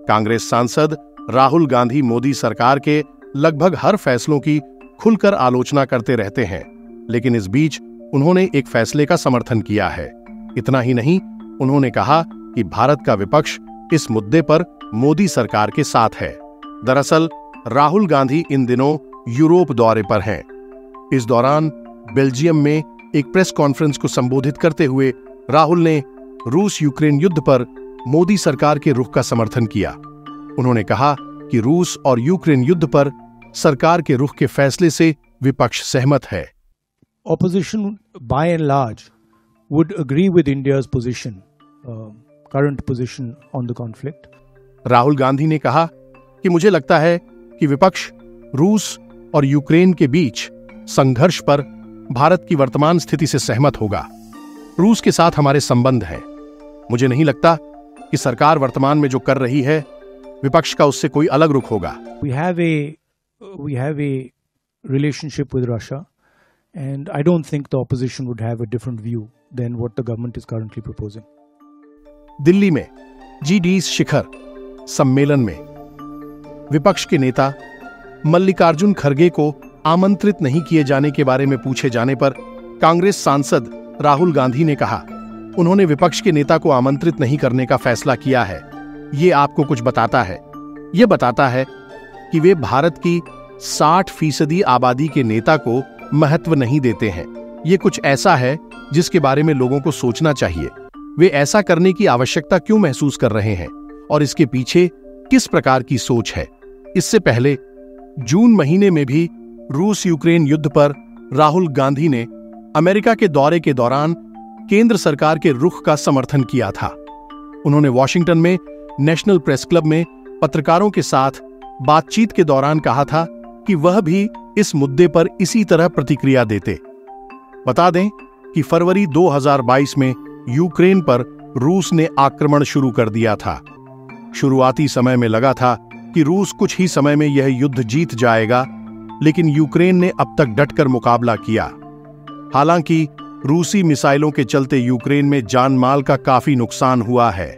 कांग्रेस सांसद राहुल गांधी मोदी सरकार के लगभग हर फैसलों की खुलकर आलोचना करते रहते हैं, लेकिन इस बीच उन्होंने एक फैसले का समर्थन किया है। इतना ही नहीं, उन्होंने कहा कि भारत का विपक्ष इस मुद्दे पर मोदी सरकार के साथ है। दरअसल राहुल गांधी इन दिनों यूरोप दौरे पर हैं। इस दौरान बेल्जियम में एक प्रेस कॉन्फ्रेंस को संबोधित करते हुए राहुल ने रूस यूक्रेन युद्ध पर मोदी सरकार के रुख का समर्थन किया। उन्होंने कहा कि रूस और यूक्रेन युद्ध पर सरकार के रुख के फैसले से विपक्ष सहमत है। Opposition by and large would agree with India's position, current position on the conflict. Rahul Gandhi ने कहा कि मुझे लगता है कि विपक्ष रूस और यूक्रेन के बीच संघर्ष पर भारत की वर्तमान स्थिति से सहमत होगा। रूस के साथ हमारे संबंध हैं। मुझे नहीं लगता कि सरकार वर्तमान में जो कर रही है विपक्ष का उससे कोई अलग रुख होगा। We have a relationship with Russia, and I don't think the opposition would have a different view than what the government is currently proposing. Delhi में G20 शिखर सम्मेलन में विपक्ष के नेता मल्लिकार्जुन खड़गे को आमंत्रित नहीं किए जाने के बारे में पूछे जाने पर कांग्रेस सांसद राहुल गांधी ने कहा, उन्होंने विपक्ष के नेता को आमंत्रित नहीं करने का फैसला किया है। ये आपको कुछ बताता है। ये बताता है कि वे भारत की 60% आबादी के नेता को महत्व नहीं देते हैं। ये कुछ ऐसा है जिसके बारे में लोगों को सोचना चाहिए। वे ऐसा करने की आवश्यकता क्यों महसूस कर रहे हैं और इसके पीछे किस प्रकार की सोच है। इससे पहले जून महीने में भी रूस यूक्रेन युद्ध पर राहुल गांधी ने अमेरिका के दौरे के दौरान केंद्र सरकार के रुख का समर्थन किया था। उन्होंने वॉशिंगटन में नेशनल प्रेस क्लब में पत्रकारों के साथ बातचीत के दौरान कहा था कि वह भी इस मुद्दे पर इसी तरह प्रतिक्रिया देते। बता दें कि फरवरी 2022 में यूक्रेन पर रूस ने आक्रमण शुरू कर दिया था। शुरुआती समय में लगा था कि रूस कुछ ही समय में यह युद्ध जीत जाएगा, लेकिन यूक्रेन ने अब तक डटकर मुकाबला किया। हालांकि रूसी मिसाइलों के चलते यूक्रेन में जान माल का काफी नुकसान हुआ है।